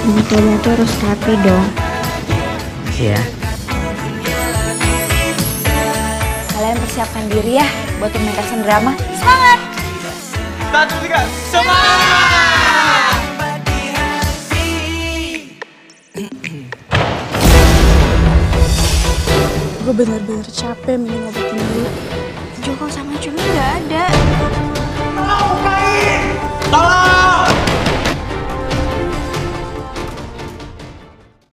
Kamu tuh harus happy dong. Iya. Kalian persiapkan diri ya buat pementasan drama. Semangat! 1, 2, 3, semangat! Gue bener-bener capek, mending ngobatin dulu.